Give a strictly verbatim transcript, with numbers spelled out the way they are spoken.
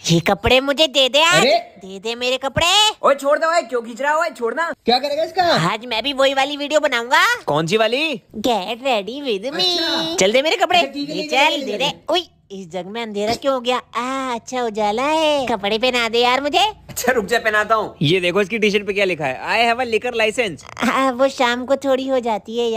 ये कपड़े मुझे दे दे आज। अरे दे दे मेरे कपड़े। ओए छोड़ दे, ओए क्यों खींच रहा है? ओए छोड़ना। क्या करेगा इसका? आज मैं भी वही वाली वीडियो बनाऊंगा। कौन सी वाली? Get ready with me. अच्छा। चल दे मेरे कपड़े। अच्छा, ठीक है, ले ले जा, चल ले जा, दे ले दे। जा। उई, इस जग में अंधेरा क्यों हो गया? आ अच्छा उजाला है। कपड़े पहना दे यार मुझे। अच्छा रुक जा, पहनाता हूँ। ये देखो इसकी टी शर्ट पे क्या लिखा है, I have a liquor licence. आ, वो शाम को थोड़ी हो जाती है।